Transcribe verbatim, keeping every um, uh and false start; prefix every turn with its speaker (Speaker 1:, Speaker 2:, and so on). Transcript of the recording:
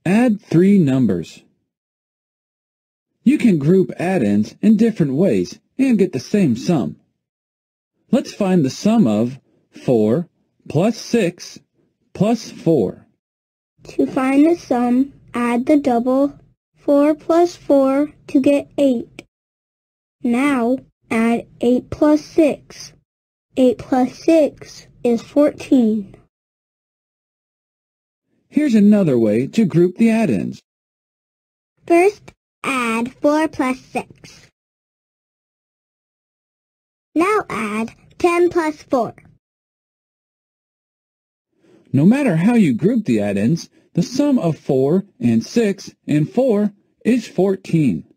Speaker 1: Add three numbers. You can group addends in different ways and get the same sum. Let's find the sum of four plus six plus four.
Speaker 2: To find the sum, add the double, four plus four to get eight. Now, add eight plus six. eight plus six is fourteen.
Speaker 1: Here's another way to group the addends.
Speaker 2: First, add four plus six. Now add ten plus four.
Speaker 1: No matter how you group the addends, the sum of four and six and four is fourteen.